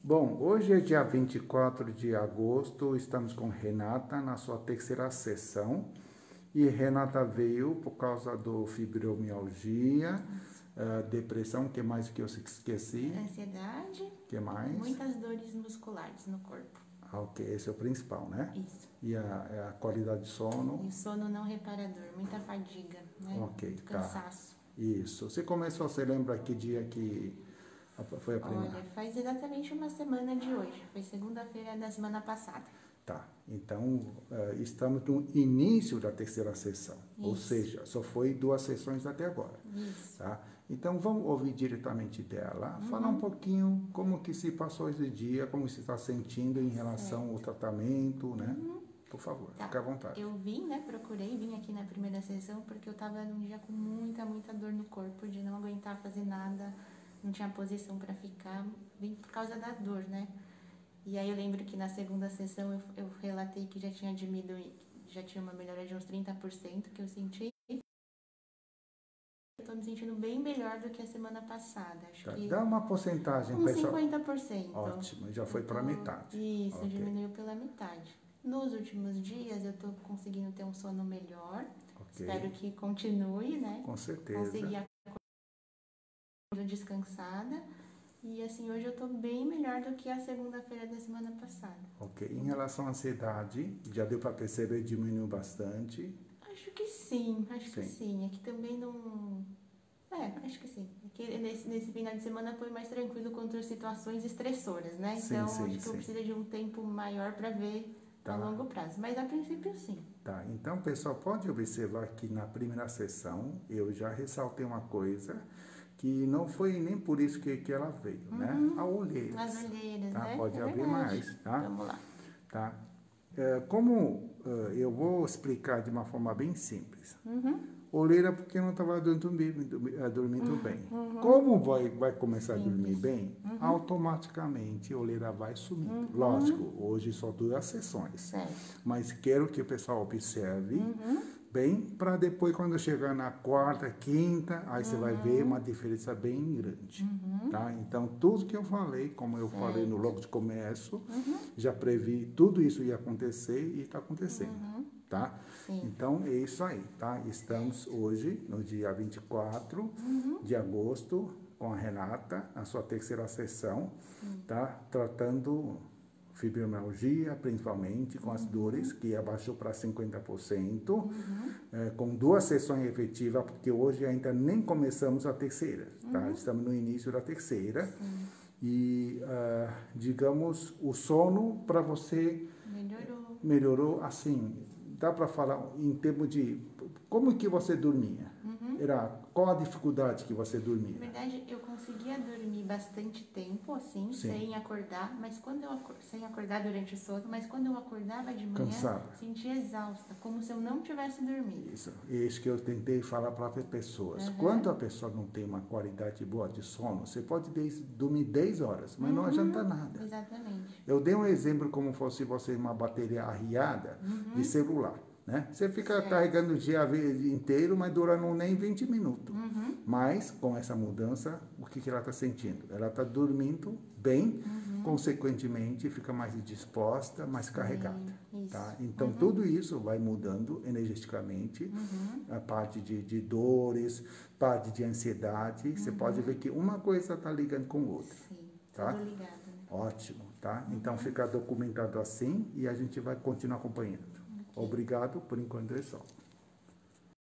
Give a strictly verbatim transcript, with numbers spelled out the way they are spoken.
Bom, hoje é dia vinte e quatro de agosto, estamos com Renata na sua terceira sessão. E Renata veio por causa do fibromialgia, uh, depressão, que mais que eu esqueci? Ansiedade. Que mais? Muitas dores musculares no corpo. Ah, ok, esse é o principal, né? Isso. E a, a qualidade de sono? E o sono não reparador, muita fadiga, né? Ok, Muito tá. cansaço. Isso. Você começou, você lembra que dia que foi a primeira? Olha, faz exatamente uma semana de hoje. Foi segunda-feira da semana passada. Tá, então uh, estamos no início da terceira sessão, Isso. ou seja, só foi duas sessões até agora. Isso. Tá? Então vamos ouvir diretamente dela, Uhum. falar um pouquinho como que se passou esse dia, como se está sentindo em relação certo. Ao tratamento, né? Uhum. Por favor, tá. Fique à vontade. Eu vim, né, procurei, vim aqui na primeira sessão porque eu estava num dia com muita, muita dor no corpo, de não aguentar fazer nada, não tinha posição para ficar, vim por causa da dor, né? E aí eu lembro que na segunda sessão eu, eu relatei que já tinha diminuído, já tinha uma melhora de uns trinta por cento que eu senti. Eu tô me sentindo bem melhor do que a semana passada. Acho tá. que Dá uma porcentagem, uns pessoal. cinquenta por cento. Ótimo, já foi tô... para metade. Isso, okay. Diminuiu pela metade. Nos últimos dias eu tô conseguindo ter um sono melhor. Okay. Espero que continue, né? Com certeza. Conseguir acordar descansada. E assim, hoje eu tô bem melhor do que a segunda-feira da semana passada. Ok. Em relação à ansiedade, já deu para perceber, diminuiu bastante? Acho que sim, acho sim. que sim. Aqui também não... É, acho que sim. Aqui, nesse, nesse final de semana foi mais tranquilo contra situações estressoras, né? Sim, então, sim, acho que sim. eu preciso de um tempo maior para ver tá. a longo prazo. Mas, a princípio, sim. Tá, então, pessoal, pode observar que na primeira sessão eu já ressaltei uma coisa que não foi nem por isso que, que ela veio, uhum. né? A olheiras. As olheiras, tá? né? Pode é abrir verdade. mais, tá? Vamos lá. Tá? É, como uh, eu vou explicar de uma forma bem simples. Uhum. Olheira porque não estava dormindo, dormindo uhum. bem. Uhum. Como vai, vai começar Simples. a dormir bem, uhum. automaticamente a olheira vai sumindo. Uhum. Lógico, hoje só duas sessões. Certo. Mas quero que o pessoal observe uhum. bem, para depois quando chegar na quarta, quinta, aí uhum. você vai ver uma diferença bem grande. Uhum. Tá? Então, tudo que eu falei, como eu certo. falei no logo de começo, uhum. já previ, tudo isso ia acontecer e está acontecendo. Uhum. Tá? Sim. Então, é isso aí, tá? Estamos hoje, no dia vinte e quatro uhum. de agosto, com a Renata, na sua terceira sessão, Sim. tá? Tratando fibromialgia, principalmente, com uhum. as dores, que abaixou para cinquenta por cento, uhum. é, com duas sessões efetivas, porque hoje ainda nem começamos a terceira, tá? Uhum. Estamos no início da terceira. Sim. E, uh, digamos, o sono para você... Melhorou. Melhorou, assim, dá para falar em termos de como que você dormia? Uhum. Era, qual a dificuldade que você dormia? Na verdade, eu conseguia dormir bastante tempo, assim, Sim. sem acordar, mas quando eu sem acordar durante o sono, mas quando eu acordava de manhã, Cansada. sentia exausta, como se eu não tivesse dormido. Isso, isso que eu tentei falar para as pessoas. Uhum. Quando a pessoa não tem uma qualidade boa de sono, você pode dormir dez horas, mas uhum. não adianta nada. Exatamente. Eu dei um exemplo como fosse você uma bateria arriada uhum. de celular. Né? Você fica certo. carregando o dia inteiro, mas dura nem vinte minutos. Uhum. Mas, com essa mudança, o que, que ela está sentindo? Ela está dormindo bem, uhum. consequentemente, fica mais disposta, mais Sim, carregada. Tá? Então, uhum. tudo isso vai mudando energeticamente, uhum. a parte de, de dores, parte de ansiedade. Uhum. Você pode ver que uma coisa está ligando com outra. Sim, tá? tudo ligado. Né? Ótimo, tá? Uhum. Então, fica documentado assim e a gente vai continuar acompanhando. Okay. Obrigado, por enquanto é só.